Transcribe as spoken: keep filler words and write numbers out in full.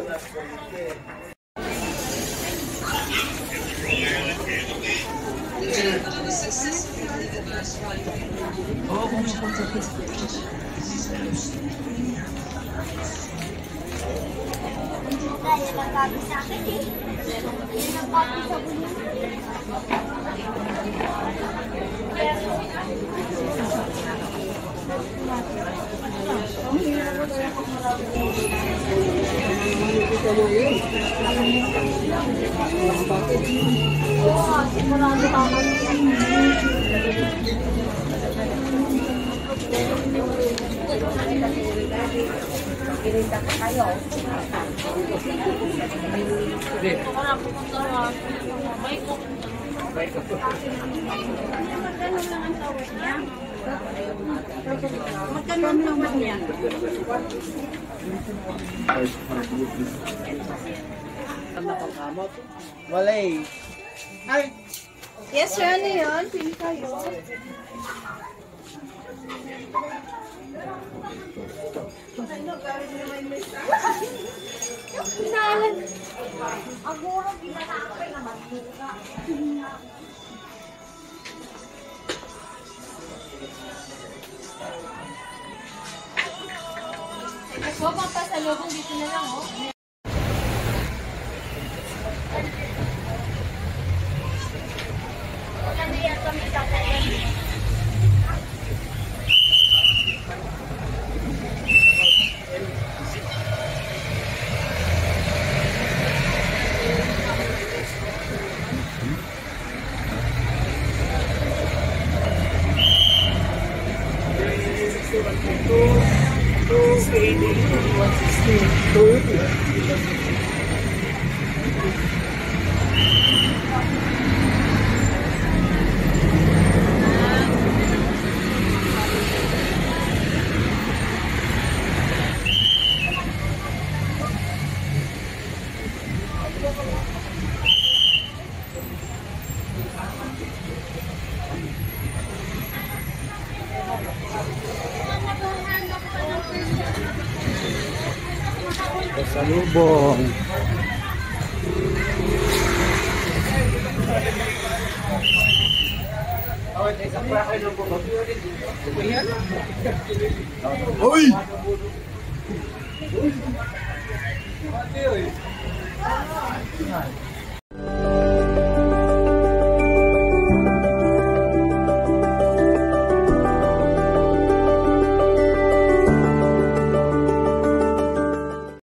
Oo, kung mapunta ko. Dahil nagkabi sa akin eh. Yung nagkabi sa bulo. Oo, sigurado ka Irita ka kayo. Hindi. Wala po kong tawa. May ko. Magkano lang ang tawad niya? Magkano ang tawad niya? Wala eh. Ay! Yes, sir. Ano yun? Pili kayo. Pinalan. Ang mura, pinatapay naman. Ito, papasalubong dito na lang, oh. Wala na yan kami kakain. Pasalubong. Uy! Uy!